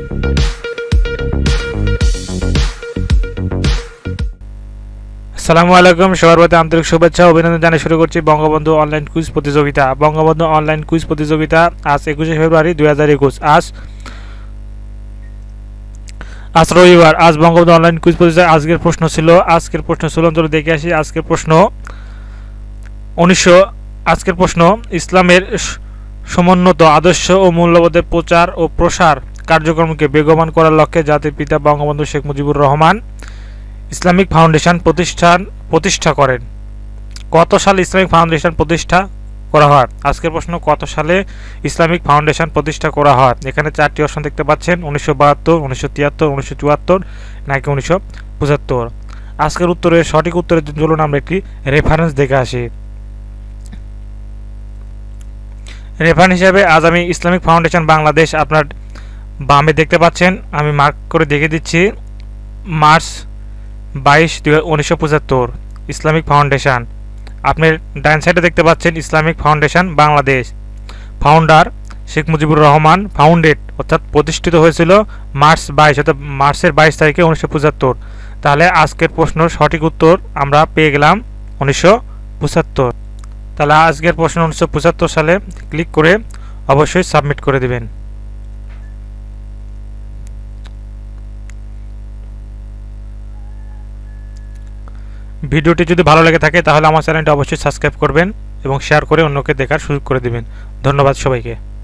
আসসালামু আলাইকুম, সবার প্রতি আন্তরিক শুভেচ্ছা অভিনন্দন জানিয়ে শুরু করছি বঙ্গবন্ধু অনলাইন কুইজ প্রতিযোগিতা। বঙ্গবন্ধু অনলাইন কুইজ প্রতিযোগিতা আজ 21শে ফেব্রুয়ারি 2021। আজ রবিবার। আজ বঙ্গবন্ধু অনলাইন কুইজ প্রতিযোগিতা আজকের প্রশ্ন ছিল অন্তত দেখে আসি। আজকের প্রশ্ন ইসলামের সমুন্নত আদর্শ ও মূল্যবোধের প্রচার ও প্রসার কার্যক্রমকে বেগবান করার লক্ষ্যে জাতির পিতা বঙ্গবন্ধু শেখ মুজিবুর রহমান ইসলামিক ফাউন্ডেশন প্রতিষ্ঠা করেন। কত সালে ইসলামিক ফাউন্ডেশন প্রতিষ্ঠা করা হয়? আজকের প্রশ্ন, কত সালে ইসলামিক ফাউন্ডেশন প্রতিষ্ঠা করা হয়? এখানে চারটি অপশন দেখতে পাচ্ছেন, 1972, 1973, 1974 নাকি 1975। আজকের সঠিক উত্তরের জন্য আমরা একটি রেফারেন্স দেখে আসি। রেফারেন্স হিসাবে আজ আমি ইসলামিক ফাউন্ডেশন বাংলাদেশ, আপনার বামে দেখতে পাচ্ছেন, আমি মার্ক করে দেখে দিচ্ছি, মার্চ 22, 1975 ইসলামিক ফাউন্ডেশন। আপনার ডান সাইডে দেখতে পাচ্ছেন Islamic foundation Bangladesh, founder Sheikh Mujibur Rahman, founded অর্থাৎ প্রতিষ্ঠিত হয়েছিল মার্চ 22 অর্থাৎ মার্চের 22 তারিখে 1975। তাহলে আজকের প্রশ্নের সঠিক উত্তর আমরা পেয়ে গেলাম 1975। তাহলে আজকের প্রশ্ন 1975 সালে ক্লিক করে অবশ্যই সাবমিট করে দিবেন। ভিডিওটি যদি ভালো লেগে থাকে তাহলে আমার চ্যানেলটি অবশ্যই সাবস্ক্রাইব করবেন এবং শেয়ার করে অন্যকে দেখার সুযোগ করে দিবেন। ধন্যবাদ সবাইকে।